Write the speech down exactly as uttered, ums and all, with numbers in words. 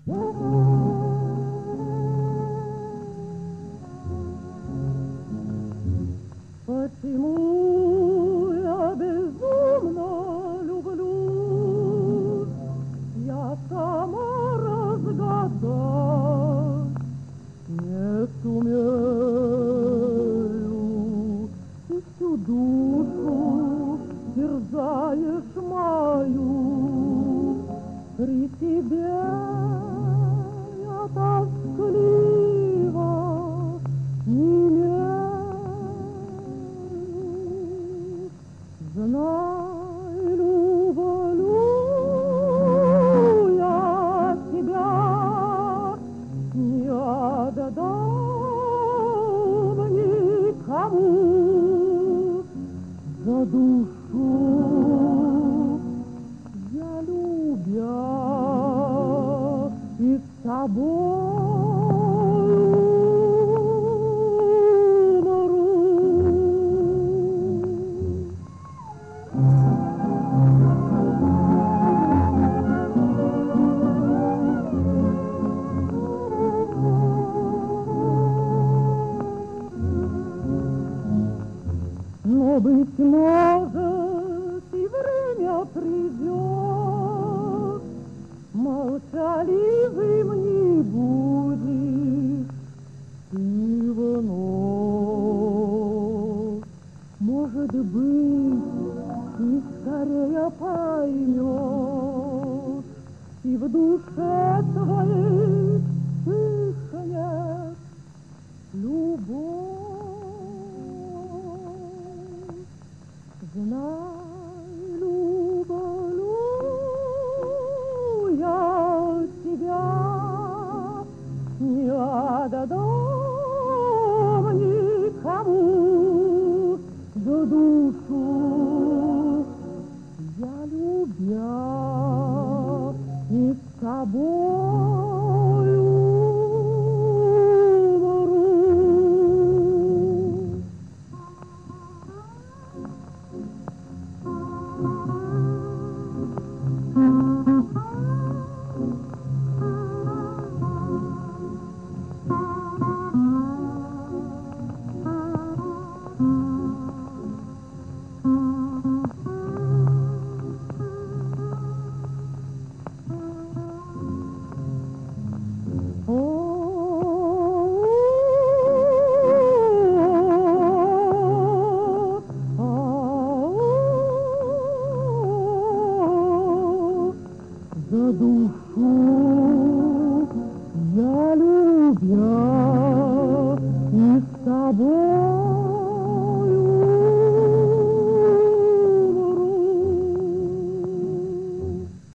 Почему я безумно люблю, я сама разгадать не сумею. Ты всю душу терзаешь мою, при тебе я тосклива немею. Знай, люблю я тебя, не отдам никому за душу. Я любя и с тобой умру. Но, быть может, и время придет, молчаливым не будешь ты вновь. Может быть, ты скорее поймешь, и в душе твоей вспыхнет любовь. Знай, люблю я тебя, не отдам никому за душу. Я любя и с тобой умру. За душу я любя